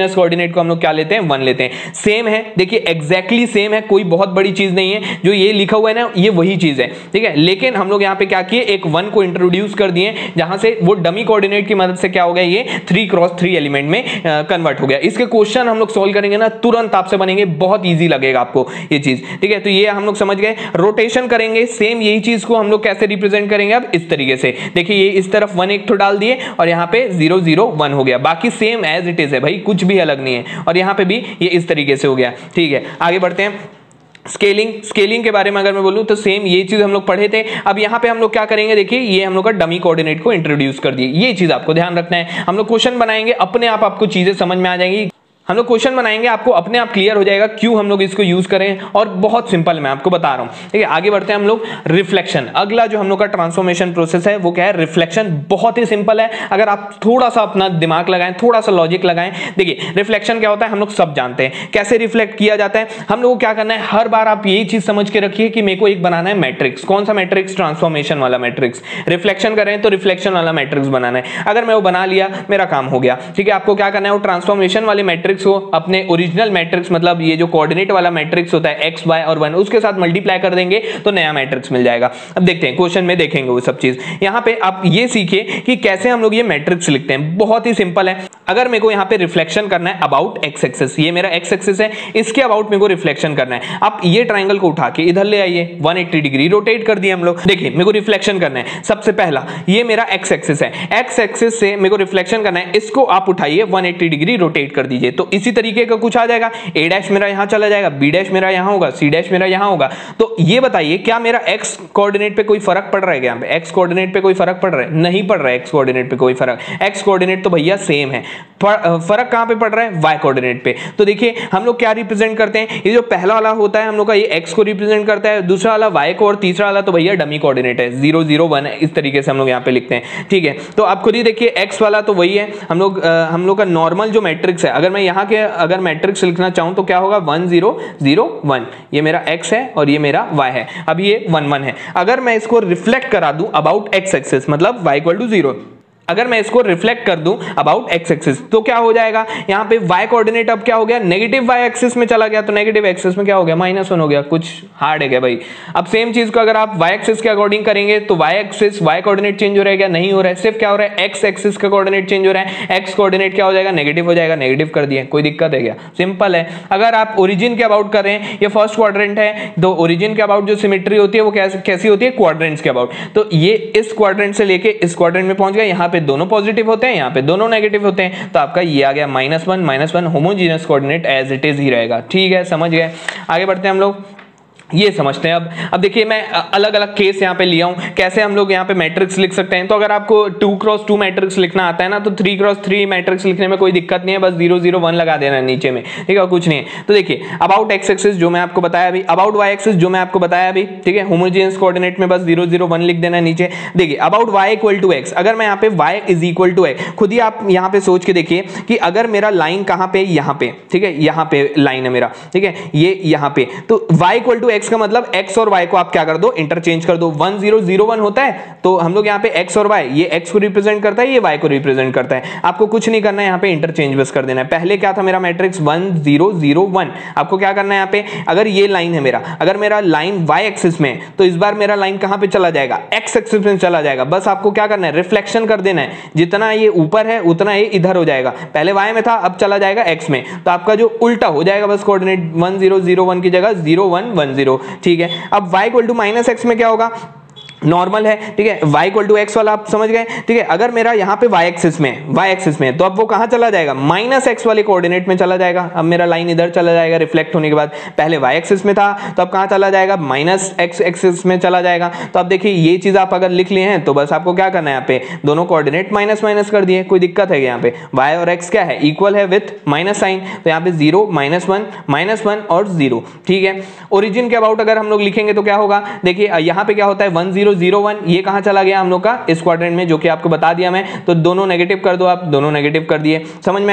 होमोजीनियस कोऑर्डिनेट को हम लोग क्या लेते हैं, वन लेते हैं। सेम है, देखिए एग्जैक्टली सेम है, कोई बहुत बड़ी चीज नहीं है, जो ये लिखा हुआ है ना ये वही चीज है, ठीक है। लेकिन हम लोग यहाँ पे क्या किए, एक वन को इंट्रोड्यूस कर दिए, जहां से वो डमी कोऑर्डिनेट की मदद से क्या हो गया, ये थ्री क्रॉस थ्री एलिमेंट में कन्वर्ट हो गया। इसके क्वेश्चन हम लोग सोल्व करेंगे ना, तुरंत आपसे बनेंगे, बहुत ईजी लगेगा आपको ये चीज, ठीक है। तो ये हम लोग समझ गए। रोटेशन करेंगे, सेम यही चीज को हम लोग कैसे रिप्रेजेंट करेंगे, अब इस तरीके से देखिए, ये इस तरफ वन एक तो डाल दिए और यहाँ पे जीरो जीरो वन हो गया, बाकी सेम एज इट इज है भाई, कुछ भी अलग नहीं है। और यहाँ पे भी ये इस तरीके से हो गया, ठीक है। आगे बढ़ते हैं। स्केलिंग, स्केलिंग के बारे में अगर मैं बोलूं तो सेम ये चीज हम लोग पढ़े थे। अब यहाँ पे हम लोग क्या करेंगे, देखिए ये हम लोग का डमी कोऑर्डिनेट को इंट्रोड्यूस कर दिए, ये चीज आपको ध्यान रखना है। हम लोग क्वेश्चन बनाएंगे, अपने आप आपको चीजें समझ में आ जाएंगी। हम लोग क्वेश्चन बनाएंगे, आपको अपने आप क्लियर हो जाएगा क्यों हम लोग इसको यूज करें, और बहुत सिंपल मैं आपको बता रहा हूं, ठीक है। आगे बढ़ते हैं हम लोग। रिफ्लेक्शन, अगला जो हम लोग का ट्रांसफॉर्मेशन प्रोसेस है वो क्या है, रिफ्लेक्शन। बहुत ही सिंपल है, अगर आप थोड़ा सा अपना दिमाग लगाएं, थोड़ा सा लॉजिक लगाएं। देखिए रिफ्लेक्शन क्या होता है, हम लोग सब जानते हैं कैसे रिफ्लेक्ट किया जाता है। हम लोग को क्या करना है, हर बार आप यही चीज समझ के रखिए कि मेरे को एक बनाना है मैट्रिक्स। कौन सा मैट्रिक्स, ट्रांसफॉर्मेशन वाला मैट्रिक्स। रिफ्लेक्शन कर रहे हैं तो रिफ्लेक्शन वाला मैट्रिक्स बनाना है। अगर मैं वो बना लिया, मेरा काम हो गया, ठीक है। आपको क्या करना है, वो ट्रांसफॉर्मेशन वाले मैट्रिक्स को अपने ओरिजिनल मैट्रिक्स, मतलब ये जो कोऑर्डिनेट वाला मैट्रिक्स होता है एक्स वाई और वन, उसके साथ मल्टीप्लाई कर देंगे तो नया मैट्रिक्स मिल जाएगा। अब देखते हैं क्वेश्चन में देखेंगे वो सब चीज। यहां पे आप ये सीखिए कि कैसे हम लोग ये मैट्रिक्स लिखते हैं, बहुत ही सिंपल है। अगर मेरे को यहां पे रिफ्लेक्शन करना है अबाउट एक्स एक्सिस, ये मेरा एक्स एक्सिस है, इसके अबाउट मेरे को रिफ्लेक्शन करना है। आप ये ट्राइंगल को उठा के इधर ले आइए, वन एट्टी डिग्री रोटेट कर दिए हम लोग। देखिए मेरे को रिफ्लेक्शन करना है, सबसे पहला ये मेरा एक्स एक्सिस है, एक्स एक्सिस से मेरे को रिफ्लेक्शन करना है, इसको आप उठाइए वन एट्टी डिग्री रोटेट कर दीजिए, तो इसी तरीके का कुछ आ जाएगा। ए डैश मेरा यहां चला जाएगा, बी डैश मेरा यहां होगा, सी डैश मेरा यहां होगा। तो ये बताइए क्या मेरा एक्स कोऑर्डिनेट पे कोई फर्क पड़ रहा है, यहाँ पे एक्स कोऑर्डिनेट पे कोई फर्क पड़ रहा है, नहीं पड़ रहा है एक्स कोऑर्डिनेट पे कोई फर्क। एक्स कोऑर्डिनेट तो भैया सेम है, फर्क कहां पे पड़ रहा है, वाई कोऑर्डिनेट पे। तो देखिए हम लोग क्या रिप्रेजेंट करते हैं, ये जो पहला वाला होता है हम लोग का, ये एक्स को रिप्रेजेंट करता है, दूसरा वाला वाई को, और तीसरा वाला तो भैया डमी कोऑर्डिनेट है, जीरो जीरो वन है, इस तरीके से हम लोग यहाँ पे लिखते हैं, ठीक है। तो आप खुद ही देखिए एक्स वाला तो वही है, हम लोग हम लोग का नॉर्मल जो मैट्रिक्स है, अगर मैं यहाँ के अगर मैट्रिक्स लिखना चाहूं तो क्या होगा, वन जीरो जीरो वन, ये मेरा x है और ये मेरा y है। अब ये वन वन है, अगर मैं इसको रिफ्लेक्ट करा दूं अबाउट x एक्सिस, मतलब y इक्वल टू जीरो, अगर मैं इसको रिफ्लेक्ट कर दूं अबाउट एक्स एक्सिस तो क्या हो जाएगा, यहां पे y कोऑर्डिनेट अब क्या हो गया, नेगेटिव y एक्सिस में चला गया, तो नेगेटिव एक्सिस में क्या हो गया, माइनस वन हो गया। कुछ हार्ड है क्या भाई। अब सेम चीज को अगर आप y एक्सिस के अकॉर्डिंग करेंगे तो y axis y coordinate change हो रहा है क्या, नहीं हो रहा है, सिर्फ क्या हो रहा है, x एक्सिस का कोऑर्डिनेट चेंज हो रहा है, x कोऑर्डिनेट क्या हो जाएगा, नेगेटिव हो जाएगा, नेगेटिव कर दिए, कोई दिक्कत है क्या, सिंपल है। अगर आप ओरिजिन के अबाउट कर रहे हैं, ये फर्स्ट क्वाड्रेंट है, तो ओरिजिन के अबाउट जो सिमेट्री होती है वो कैसी होती है, क्वाड्रेंट्स के अबाउट। तो ये इस क्वाड्रेंट से लेके इस क्वाड्रेंट में पहुंच गया, यहाँ पे दोनों पॉजिटिव होते हैं, यहाँ पे दोनों नेगेटिव होते हैं, तो आपका ये आ गया minus one minus one, homogeneous coordinate as it is ही रहेगा, ठीक है, समझ गए। आगे बढ़ते हैं हम लोग, ये समझते हैं। अब अब देखिए मैं अलग अलग केस यहाँ पे लिया हूँ, कैसे हम लोग यहाँ पे मैट्रिक्स लिख सकते हैं। तो अगर आपको टू क्रॉस टू मैट्रिक्स लिखना आता है ना, तो थ्री क्रॉस थ्री मैट्रिक्स लिखने में कोई दिक्कत नहीं है, बस जीरो जीरो वन लगा देना नीचे में, ठीक है, कुछ नहीं है। तो देखिए अबाउट एक्स एक्सिस जो मैं आपको बताया अभी, अबाउट वाई एक्सिस जो मैं आपको बताया अभी, ठीक है, होमोजेनियस कोऑर्डिनेट में बस जीरो जीरो वन लिख देना नीचे। देखिए about y equal to x, अगर मैं यहाँ पे y is equal to x, खुद ही आप यहाँ पे सोच के देखिए कि अगर मेरा लाइन कहाँ पे, यहाँ पे, ठीक है, यहाँ पे लाइन है मेरा, ठीक है, ये यहाँ पे, तो वाई इक्वल टू एक्स का मतलब एक्स और y को आप क्या कर दो, इंटरचेंज कर दो। वन जीरो जीरो वन होता है तो हम लोग यहाँ पे x और y, ये x को रिप्रेजेंट करता है, ये y को रिप्रेजेंट करता है। आपको कुछ नहीं करना है, यहाँ पे इंटरचेंज बस कर देना है। पहले क्या था मेरा matrix one zero zero one, आपको क्या करना है यहाँ पे, अगर ये लाइन है मेरा, अगर मेरा लाइन y एक्सिस में, तो इस बार मेरा लाइन कहां पे चला जाएगा, x एक्सिस में चला जाएगा। बस आपको क्या करना है, रिफ्लेक्शन कर देना है, जितना ये ऊपर है उतना ये इधर हो जाएगा। पहले y में था, अब चला जाएगा x में, तो आपका जो उल्टा हो जाएगा बस coordinate, one zero zero one की जगह जीरो वन वन जीरो, ठीक है। अब y equal to minus x में क्या होगा, नॉर्मल है, ठीक है, y इक्वल टू एक्स वाला आप समझ गए, ठीक है। अगर मेरा यहाँ पे y एक्सिस में, y एक्सिस में, तो अब वो कहाँ चला जाएगा, माइनस एक्स वाले कोऑर्डिनेट में चला जाएगा। अब मेरा लाइन इधर चला जाएगा रिफ्लेक्ट होने के बाद, पहले y एक्सिस में था तो अब कहाँ चला जाएगा, माइनस एक्स एक्सिस में चला जाएगा। तो अब देखिए ये चीज आप अगर लिख लिए हैं तो बस आपको क्या करना है, यहाँ पे दोनों कोऑर्डिनेट माइनस माइनस कर दिए, कोई दिक्कत है यहाँ पे, y और x क्या है, इक्वल है विथ माइनस साइन, तो यहाँ पे zero minus one minus one और जीरो, ठीक है। ओरिजिन के अबाउट अगर हम लोग लिखेंगे तो क्या होगा, देखिए यहाँ पे क्या होता है, वन जीरो जीरो वन, ये कहां चला गया हम लोग का, इस क्वाड्रेंट में, जो कि आपको बता दिया मैं। तो दोनों नेगेटिव कर दो आप, दोनों नेगेटिव कर दिए, समझ में आया।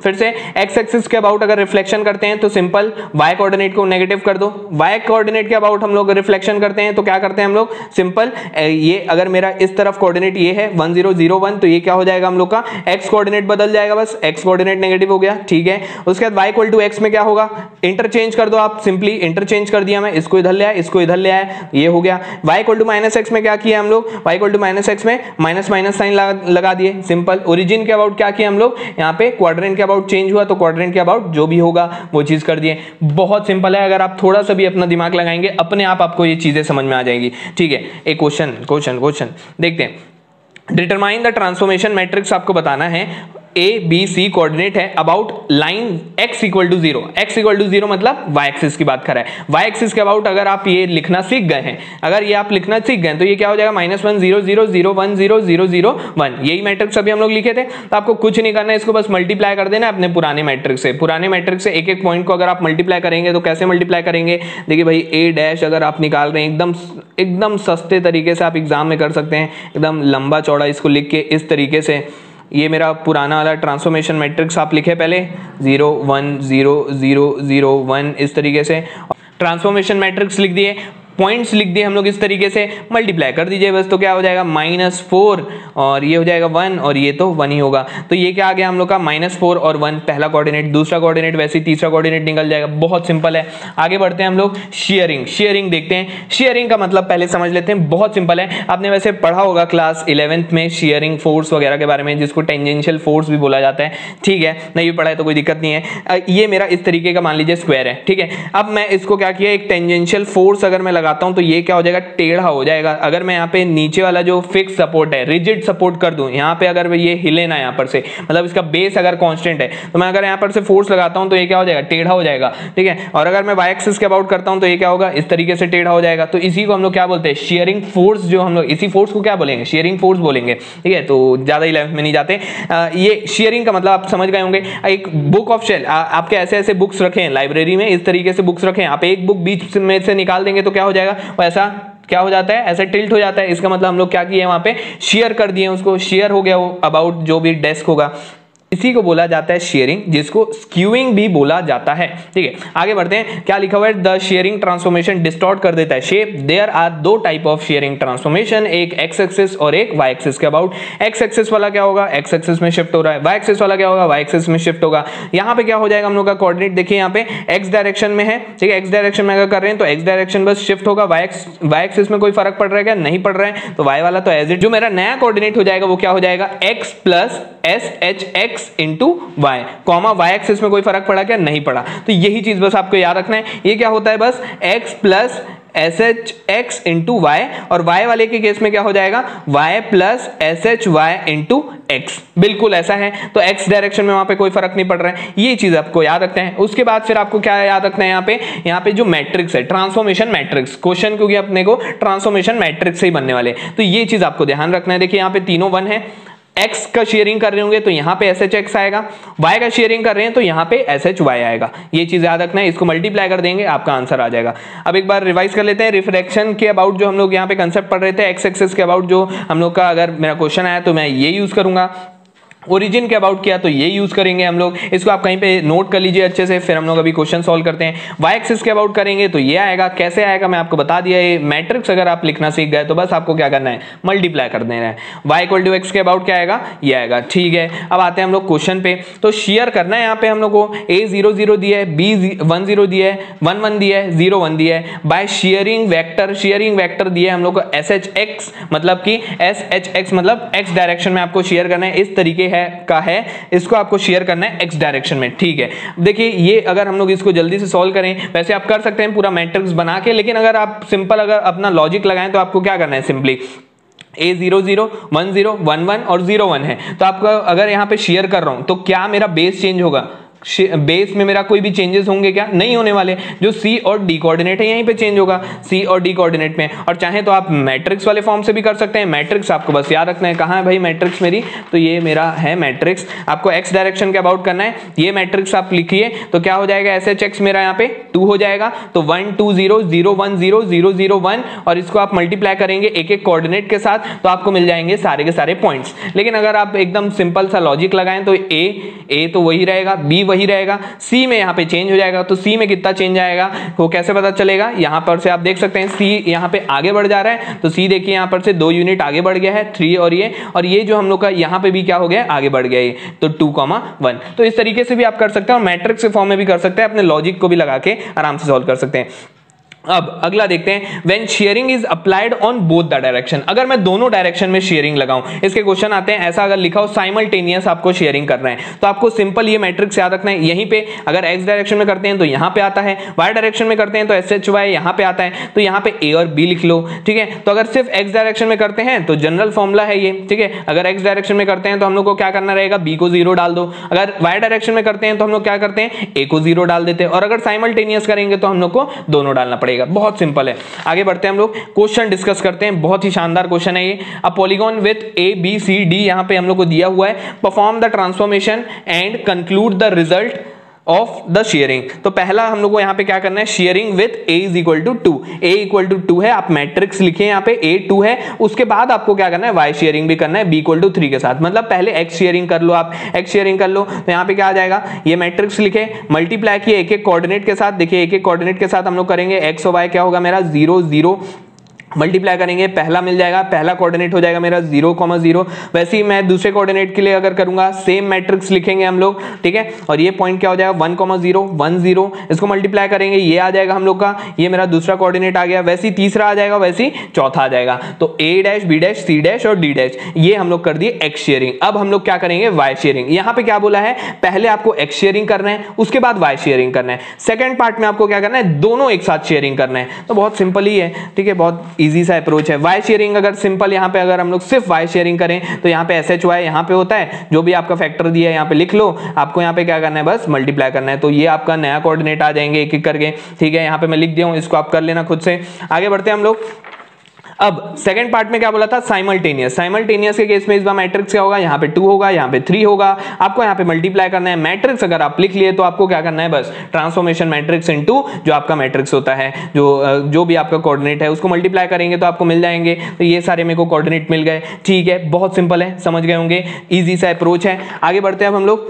फिर से एक्स एक्सिस के अबाउट अगर रिफ्लेक्शन करते हैं तो सिंपल वाई कोऑर्डिनेट को नेगेटिव कर दो, वाई कोऑर्डिनेट के अबाउट हम लोग रिफ्लेक्शन करते हैं तो क्या करते हैं हम लोग, सिंपल ये अगर मेरा इस तरफ कोऑर्डिनेट ये है वन जीरो जीरो वन तो ये क्या हो जाएगा हम लोग का एक्स कोऑर्डिनेट बदल जाएगा, बस एक्स कोऑर्डिनेट नेगेटिव हो गया, ठीक है। उसके बाद y इक्वल टू एक्स में क्या होगा, इंटरचेंज कर दो आप, सिंपली इंटरचेंज कर दिया मैं, इसको इधर ले आया इसको इधर ले आया, ये हो गया। y equal to minus x में क्या किया हम लोग, y equal to minus x में माइनस माइनस साइन लगा दिए, सिंपल। ओरिजिन के अबाउट क्या किया हम लोग, यहाँ पे क्वाड्रेंट के अबाउट चेंज हुआ तो क्वाड्रेंट के अबाउट जो भी होगा वो चीज कर दिए। बहुत सिंपल है, अगर आप थोड़ा सा भी अपना दिमाग लगाएंगे अपने आप आपको ये चीजें समझ में आ जाएगी, ठीक है। एक क्वेश्चन क्वेश्चन क्वेश्चन देखते हैं। डिटरमाइन द ट्रांसफॉर्मेशन मैट्रिक्स आपको बताना है, ए बी सी कोऑर्डिनेट है about line x equal to zero, x equal to zero मतलब y एक्सिस की बात कर रहा है। y एक्सिस के अबाउट अगर आप ये लिखना सीख गए हैं, अगर ये आप लिखना सीख गए तो ये क्या हो जाएगा, minus one zero zero zero one zero zero zero one, यही मैट्रिक्स अभी हम लोग लिखे थे। तो आपको कुछ नहीं करना है, इसको बस मल्टीप्लाई कर देना अपने पुराने मैट्रिक्स से। पुराने मैट्रिक्स से एक एक पॉइंट को अगर आप मल्टीप्लाई करेंगे तो कैसे मल्टीप्लाई करेंगे, देखिए भाई ए डैश अगर आप निकाल रहे हैं एकदम एकदम सस्ते तरीके से आप एग्जाम में कर सकते हैं, एकदम लंबा चौड़ा इसको लिख के इस तरीके से। ये मेरा पुराना वाला ट्रांसफॉर्मेशन मैट्रिक्स आप लिखे पहले zero one zero zero zero one इस तरीके से ट्रांसफॉर्मेशन मैट्रिक्स लिख दिए, पॉइंट्स लिख दिए हम लोग इस तरीके से, मल्टीप्लाई कर दीजिए बस, तो क्या हो जाएगा माइनस फोर और ये हो जाएगा वन और ये तो वन ही होगा। तो ये क्या आ गया हम लोग का माइनस फोर और वन पहला कोऑर्डिनेट, दूसरा कोऑर्डिनेट वैसे ही तीसरा कोऑर्डिनेट निकल जाएगा। बहुत सिंपल है। आगे बढ़ते हैं हम लोग शेयरिंग, शेयरिंग देखते हैं। शेयरिंग का मतलब पहले समझ लेते हैं, बहुत सिंपल है। आपने वैसे पढ़ा होगा क्लास इलेवेंथ में शेयरिंग फोर्स वगैरह के बारे में, जिसको टेंजेंशियल फोर्स भी बोला जाता है, ठीक है। नहीं भी पढ़ा है तो कोई दिक्कत नहीं है। ये मेरा इस तरीके का मान लीजिए स्क्वायर है, ठीक है। अब मैं इसको क्या किया, एक टेंजेंशियल फोर्स अगर मैं लगाता हूं तो ये क्या हो जाएगा, टेढ़ा हो जाएगा। अगर मैं यहाँ पे नीचे वाला जो फिक्स सपोर्ट है, रिजिड सपोर्ट कर दूं, यहाँ पे अगर ये हिले ना यहाँ पर से, मतलब इसका बेस अगर कांस्टेंट है, तो मैं अगर यहाँ पर से फोर्स लगाता हूं तो ये क्या हो जाएगा, टेढ़ा हो जाएगा, ठीक है। और अगर मैं वाई एक्सिस के अबाउट करता हूं तो ये क्या होगा, इस तरीके से टेढ़ा हो जाएगा। तो इसी को हम लोग क्या बोलते हैं, शेयरिंग फोर्स। जो हम लोग इसी फोर्स को क्या बोलेंगे, शेयरिंग फोर्स बोलेंगे, ठीक है। तो ज्यादा ही लेवल में नहीं जाते। आ, ये शेयरिंग का मतलब आप समझ गए होंगे। एक बुक ऑफ शेल, आपके ऐसे ऐसे बुक्स रखे हैं लाइब्रेरी में, इस तरीके से बुक्स रखे हैं, आप एक बुक बीच में से निकाल देंगे तो क्या हो जाएगा, वो ऐसा क्या हो जाता है, ऐसे टिल्ट हो जाता है। इसका मतलब हम लोग क्या किए, वहां पे शेयर कर दिए, उसको शेयर हो गया वो अबाउट जो भी डेस्क होगा, इसी को बोला जाता है शेयरिंग, जिसको स्क्यूइंग भी बोला जाता है, ठीक है। आगे बढ़ते हैं, क्या लिखा हुआ है, द शेयरिंग ट्रांसफॉर्मेशन डिस्टॉर्ट कर देता है शेप। देयर आर दो टाइप ऑफ शेयरिंग ट्रांसफॉर्मेशन, एक एक्स एक्सिस और एक वाई एक्सिस के अबाउट। एक्स एक्सिस वाला क्या होगा, एक्स एक्सिस में शिफ्ट हो रहा है, वाई एक्सिस वाला क्या होगा, वाई एक्सिस में शिफ्ट होगा। यहाँ पे क्या हो जाएगा हम लोग का कोऑर्डिनेट, देखिए यहाँ पे एक्स डायरेक्शन में है, ठीक है। एक्स डायरेक्शन में अगर कर रहे हैं तो एक्स डायरेक्शन बस शिफ्ट होगा, वाई एक्स वाई एक्सिस में कोई फर्क पड़ रहा है क्या, नहीं पड़ रहा है। तो वाई वाला तो एज इट, जो मेरा नया कोऑर्डिनेट हो जाएगा वो क्या हो जाएगा, x plus s h x into y, comma y axis में कोई फर्क पड़ा क्या, नहीं पड़ा। तो यही चीज बस आपको याद रखना है। ये क्या होता है, बस x plus s h x into y, और y वाले के केस में क्या हो जाएगा, y plus s h y into x, बिल्कुल ऐसा है। तो x डायरेक्शन में वहां पे कोई फर्क नहीं पड़ रहा है, ये चीज आपको याद रखना है। उसके बाद फिर आपको क्या याद रखना है, यहाँ पे यहाँ पे जो मैट्रिक्स है, ट्रांसफॉर्मेशन मैट्रिक्स, क्वेश्चन क्योंकि अपने को ट्रांसफॉर्मेशन मैट्रिक्स से ही बनने वाले, तो ये चीज आपको ध्यान रखना है। देखिए यहाँ पे तीनों वन है, x का शेयरिंग कर रहे होंगे तो यहाँ पे एस एच एक्स आएगा, y का शेयरिंग कर रहे हैं तो यहाँ पे एस एच वाई आएगा। ये चीज याद रखना है, इसको मल्टीप्लाई कर देंगे आपका आंसर आ जाएगा। अब एक बार रिवाइज कर लेते हैं, रिफ्लेक्शन के अबाउट जो हम लोग यहाँ पे कंसेप्ट पढ़ रहे थे, एक्स एक्सिस के अबाउट जो हम लोग का अगर मेरा क्वेश्चन आया तो मैं ये यूज करूंगा। ओरिजिन के अबाउट किया तो ये यूज करेंगे हम लोग, इसको आप कहीं पे नोट कर लीजिए अच्छे से। फिर हम लोग अभी क्वेश्चन सॉल्व करते हैं। वाई एक्सिस के अबाउट करेंगे तो ये आएगा, कैसे आएगा मैं आपको बता दिया। ये मैट्रिक्स अगर आप लिखना सीख गए तो बस आपको क्या करना है, मल्टीप्लाई कर देना है। वाई इक्वल टू एक्स के अबाउट क्या आएगा, ये आएगा, ठीक है। अब आते हैं हम लोग क्वेश्चन पे, तो शेयर करना है यहाँ पे हम लोग को। ए जीरो जीरो दिया है, बी वन जीरो दिया है, वन वन दिया है, जीरो वन दिया है। By shearing vector, shearing vector दिया है हम लोग को एस एच एक्स, मतलब कि एस एच एक्स मतलब एक्स डायरेक्शन में आपको शेयर करना है, इस तरीके है का है, इसको आपको शेयर करना है एक्स डायरेक्शन में, ठीक है। देखिए ये अगर हम लोग इसको जल्दी से सॉल्व करें, वैसे आप कर सकते हैं पूरा मैट्रिक्स बना के, लेकिन अगर आप सिंपल अगर अपना लॉजिक लगाएं तो आपको क्या करना है, simply a zero zero one zero one one और जीरो वन है, तो आपका अगर यहाँ पे शेयर कर रहा हूं तो क्या मेरा बेस चेंज होगा, बेस में मेरा कोई भी चेंजेस होंगे क्या? नहीं होने वाले। जो सी और डी कोऑर्डिनेट है यहीं पे चेंज होगा, सी और डी कोऑर्डिनेट में। और चाहे तो आप मैट्रिक्स वाले फॉर्म से भी कर सकते हैं। मैट्रिक्स आपको बस याद रखना है, कहाँ है भाई मैट्रिक्स मेरी, तो ये मेरा है मैट्रिक्स। आपको एक्स डायरेक्शन के अबाउट करना है, ये मैट्रिक्स आप लिखिए तो क्या हो जाएगा, एस एच एक्स मेरा यहाँ पे टू हो जाएगा, तो one two zero zero one zero zero zero one, और इसको आप मल्टीप्लाई करेंगे एक एक कोऑर्डिनेट के साथ तो आपको मिल जाएंगे सारे के सारे पॉइंट्स। लेकिन अगर आप एकदम सिंपल सा लॉजिक लगाएं तो ए ए तो वही रहेगा, बी वही रहेगा, सी में यहाँ पे चेंज हो जाएगा। तो सी में कितना चेंज आएगा वो कैसे पता चलेगा? यहाँ पर से आप देख सकते हैं सी यहाँ पे आगे बढ़ जा रहा है, तो सी देखिए यहाँ पर से दो यूनिट आगे बढ़ गया है, थ्री और ये, और ये जो हम लोग का यहाँ पे भी क्या हो गया, आगे बढ़ गया ये, तो टू कॉमा वन। तो इस तरीके से भी आप कर सकते हैं और मैट्रिक्स के फॉर्म में भी कर सकते हैं, अपने लॉजिक को भी लगा के आराम से सॉल्व कर सकते हैं। अब अगला देखते हैं, when shearing is applied on both the direction, अगर मैं दोनों डायरेक्शन में शेयरिंग लगाऊं, इसके क्वेश्चन आते हैं ऐसा अगर लिखा हो साइमल्टेनियस आपको शेयरिंग करना है, तो आपको सिंपल ये मैट्रिक्स याद रखना है। यहीं पे अगर एक्स डायरेक्शन में करते हैं तो यहाँ पे आता है, वाई डायरेक्शन में करते हैं तो एस एच वाई यहाँ पे आता है, तो यहाँ पे ए और बी लिख लो, ठीक है। तो अगर सिर्फ एक्स डायरेक्शन में करते हैं तो जनरल फॉर्मूला है ये, ठीक है। अगर एक्स डायरेक्शन में करते हैं तो हम लोग को क्या करना रहेगा, बी को जीरो डाल दो। अगर वाई डायरेक्शन में करते हैं तो हम लोग क्या करते हैं, ए को जीरो डाल देते हैं, और अगर साइमल्टेनियस करेंगे तो हम लोग को दोनों डालना पड़ेगा। बहुत सिंपल है। आगे बढ़ते हैं हम लोग, क्वेश्चन डिस्कस करते हैं। बहुत ही शानदार क्वेश्चन है ये। A polygon with A B C D यहाँ पे हम लोग को दिया हुआ है, perform the transformation and conclude the result of the shearing. तो पहला हम लोग को यहाँ पे क्या करना है, shearing with a is equal to two, a equal to two है, आप मैट्रिक्स लिखे यहाँ पे ए टू है, उसके बाद आपको क्या करना है, वाई शेयरिंग भी करना है बी इक्वल टू थ्री के साथ। मतलब पहले एक्स शेयरिंग कर लो, आप एक्स शेयरिंग कर लो, तो यहाँ पे क्या आ जाएगा, ये मैट्रिक्स लिखे, मल्टीप्लाई किए एक एक कोऑर्डिनेट के साथ। देखिए एक एक कोऑर्डिनेट के साथ हम लोग करेंगे, एक्स और वाई क्या होगा मेरा, जीरो जीरो, मल्टीप्लाई करेंगे, पहला मिल जाएगा, पहला कोऑर्डिनेट हो जाएगा मेरा जीरो कॉमा जीरो। वैसे ही मैं दूसरे कोऑर्डिनेट के लिए अगर करूंगा, सेम मैट्रिक्स लिखेंगे हम लोग, ठीक है। और ये पॉइंट क्या हो जाएगा, one comma zero one zero, इसको मल्टीप्लाई करेंगे, ये आ जाएगा हम लोग का, ये मेरा दूसरा कोऑर्डिनेट आ गया। वैसे ही तीसरा आ जाएगा, वैसे ही चौथा आ जाएगा। तो A dash B dash C dash और डी डैश, ये हम लोग कर दिए एक्स शेयरिंग। अब हम लोग क्या करेंगे, वाई शेयरिंग। यहाँ पे क्या बोला है, पहले आपको एक्स शेयरिंग करना है, उसके बाद वाई शेयरिंग करना है। सेकेंड पार्ट में आपको क्या करना है, दोनों एक साथ शेयरिंग करना है। तो बहुत सिंपल ही है, ठीक है, बहुत ईजी सा अप्रोच है। वाई शेयरिंग अगर सिंपल यहाँ पे अगर हम लोग सिर्फ वाई शेयरिंग करें तो यहाँ पे एस एच वाई यहाँ पे होता है, जो भी आपका फैक्टर दिया है यहाँ पे लिख लो, आपको यहाँ पे क्या करना है, बस मल्टीप्लाई करना है। तो ये आपका नया कोऑर्डिनेट आ जाएंगे एक एक करके, ठीक है। यहाँ पे मैं लिख दिया हूँ, इसको आप कर लेना खुद से। आगे बढ़ते हैं हम लोग। अब सेकंड पार्ट में क्या बोला था, साइमल्टेनियस। साइमल्टेनियस के केस में इस बार मैट्रिक्स क्या होगा, यहाँ पे टू होगा, यहाँ पे थ्री होगा, आपको यहाँ पे मल्टीप्लाई करना है। मैट्रिक्स अगर आप लिख लिए तो आपको क्या करना है, बस ट्रांसफॉर्मेशन मैट्रिक्स इनटू जो आपका मैट्रिक्स होता है, जो जो भी आपका कोऑर्डिनेट है उसको मल्टीप्लाई करेंगे तो आपको मिल जाएंगे। तो ये सारे मेरे को कोऑर्डिनेट मिल गए, ठीक है। बहुत सिंपल है, समझ गए होंगे, ईजी सा अप्रोच है। आगे बढ़ते हैं अब हम लोग।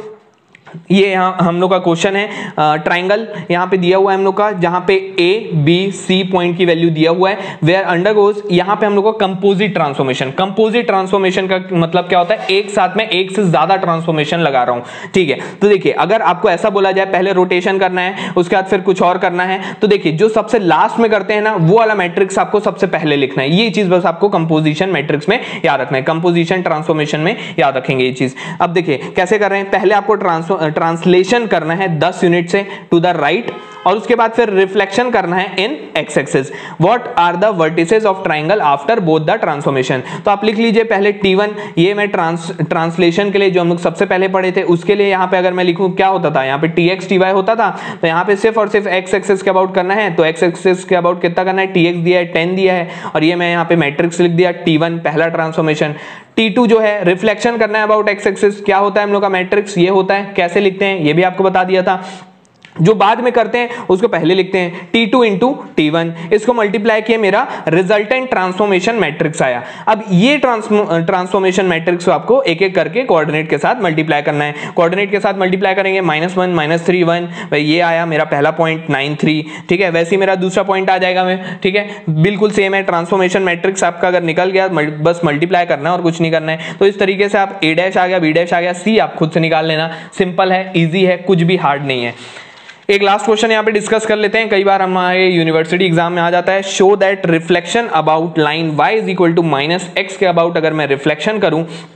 ये यहाँ हम लोग का क्वेश्चन है, ट्राइंगल यहाँ पे दिया हुआ है हम लोग का, जहाँ पे ए बी सी पॉइंट की वैल्यू दिया हुआ है, वेयर अंडरगोज, यहाँ पे हम लोग का कंपोजिट ट्रांसफॉर्मेशन। कंपोजिट ट्रांसफॉर्मेशन का मतलब क्या होता है, एक साथ में एक से ज्यादा ट्रांसफॉर्मेशन लगा रहा हूँ, ठीक है। तो देखिए अगर आपको ऐसा बोला जाए पहले रोटेशन करना है, उसके बाद फिर कुछ और करना है, तो देखिए जो सबसे लास्ट में करते हैं ना, वो वाला मैट्रिक्स आपको सबसे पहले लिखना है। ये चीज बस आपको कंपोजिशन मैट्रिक्स में याद रखना है, कंपोजिशन ट्रांसफॉर्मेशन में याद रखेंगे ये चीज। अब देखिए कैसे कर रहे हैं, पहले आपको ट्रांसफॉर्म ट्रांसलेशन करना है दस यूनिट से टू द राइट, और उसके बाद फिर रिफ्लेक्शन करना है in x axis. What are the vertices of triangle after both the transformation. तो आप लिख लीजिए पहले टी वन, ये मैं ट्रांस ट्रांसलेशन के लिए जो हम लोग सबसे पहले पढ़े थे उसके लिए यहाँ पे अगर मैं लिखूं क्या होता था, यहाँ पे टी एक्स टी वाई होता था, तो यहाँ पे सिर्फ और सिर्फ एक्स एक्सिस के अबाउट करना है। तो एक्स एक्सिस के अबाउट कितना करना है, टी एक्स दिया है, टेन दिया है, और ये मैं यहाँ पे मैट्रिक्स लिख दिया टी वन पहला ट्रांसफॉर्मेशन। टी टू जो है रिफ्लेक्शन करना है अबाउट एक्स एक्सिस, क्या होता है हम लोग का मैट्रिक्स, ये होता है। कैसे लिखते हैं ये भी आपको बता दिया था, जो बाद में करते हैं उसको पहले लिखते हैं, T two into T one, इसको मल्टीप्लाई किया, मेरा रिजल्टेंट ट्रांसफॉर्मेशन मैट्रिक्स आया। अब ये ट्रांसफॉर्मेशन मैट्रिक्स को आपको एक एक करके कोऑर्डिनेट के साथ मल्टीप्लाई करना है। कोऑर्डिनेट के साथ मल्टीप्लाई करेंगे, minus one minus three one, ये आया मेरा पहला पॉइंट नाइन थ्री, ठीक है। वैसे ही मेरा दूसरा पॉइंट आ जाएगा मैं, ठीक है, बिल्कुल सेम है। ट्रांसफॉर्मेशन मैट्रिक्स आपका अगर निकल गया बस मल्टीप्लाई करना है और कुछ नहीं करना है। तो इस तरीके से आप ए डैश आ गया, बी डैश आ गया, सी आप खुद से निकाल लेना, सिंपल है, ईजी है, कुछ भी हार्ड नहीं है। एक लास्ट क्वेश्चन यहाँ पे डिस्कस कर लेते हैं, कई बार हमारे यूनिवर्सिटी एग्जाम में आ जाता है। Show that reflection about line y is equal to minus x के अबाउट अगर मैं रिफ्लेक्शन करूं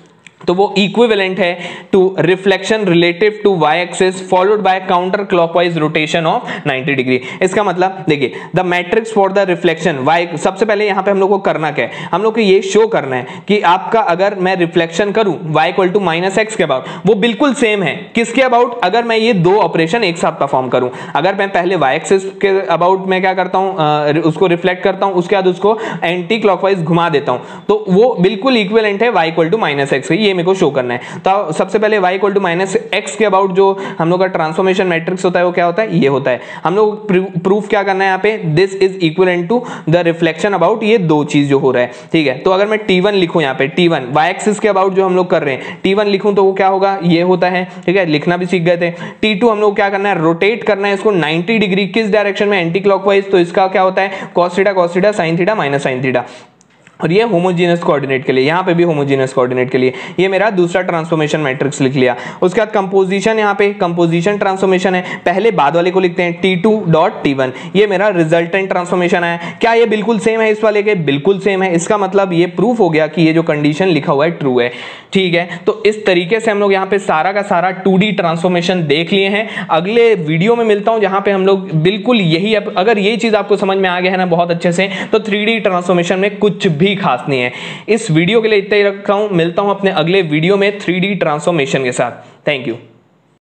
तो वो इक्विवेलेंट है to reflection relative to y axis followed by counter clockwise rotation of ninety degree. इसका मतलब देखिए the matrix for the reflection y, सबसे पहले यहां पे हम लोग को करना क्या है, हम लोग को ये शो करना है कि आपका अगर मैं रिफ्लेक्शन करूं y equal to minus x के अबाउट, वो बिल्कुल सेम है किसके अबाउट, अगर मैं ये दो ऑपरेशन एक साथ परफॉर्म करूं। अगर मैं पहले y एक्सिस के अबाउट में क्या करता हूं, उसको रिफ्लेक्ट करता हूं, उसके बाद उसको एंटी क्लॉकवाइज घुमा देता हूं, तो वो बिल्कुल इक्विवेलेंट है y equal to minus x, ये मेरे को शो करना है। तो सबसे पहले y equal to minus x के अबाउट जो हम लोग का ट्रांसफॉर्मेशन मैट्रिक्स होता है वो क्या होता है, ये होता है। हम लोग प्रूफ क्या करना है यहाँ पे, this is equivalent to the reflection about ये दो चीज जो हो रहा है, ठीक है। तो अगर मैं टी वन लिखूं यहाँ पे, टी वन y एक्सिस के अबाउट जो हम लोग कर रहे हैं, टी वन लिखूं तो वो क्या होगा, ये होता है, ठीक है, लिखना भी सीख गए थे। टी टू हम लोग क्या करना है, रोटेट करना है इसको नाइंटी डिग्री, किस डायरेक्शन में, एंटी क्लॉकवाइज, तो इसका क्या होता है cos theta cos theta sin theta minus sin theta, और ये होमोजेनियस कोऑर्डिनेट के लिए, यहाँ पे भी होमोजेनियस कोऑर्डिनेट के लिए। ये मेरा दूसरा ट्रांसफॉर्मेशन मैट्रिक्स लिख लिया। उसके बाद कंपोजिशन, यहाँ पे कंपोजिशन ट्रांसफॉर्मेशन है, पहले बाद वाले को लिखते हैं T two dot T one, ये मेरा रिजल्टेंट ट्रांसफॉर्मेशन है। क्या ये बिल्कुल सेम है इस वाले के, बिल्कुल सेम है। इसका मतलब ये प्रूफ हो गया कि ये जो कंडीशन लिखा हुआ है ट्रू है, ठीक है। तो इस तरीके से हम लोग यहाँ पे सारा का सारा टू डी ट्रांसफॉर्मेशन देख लिए हैं। अगले वीडियो में मिलता हूं जहां पे हम लोग बिल्कुल यही, अगर ये चीज आपको समझ में आ गया है ना बहुत अच्छे से, तो थ्री डी ट्रांसफॉर्मेशन में कुछ भी खास नहीं है। इस वीडियो के लिए इतना ही रखा हूं, मिलता हूं अपने अगले वीडियो में थ्री डी ट्रांसफॉर्मेशन के साथ। Thank you.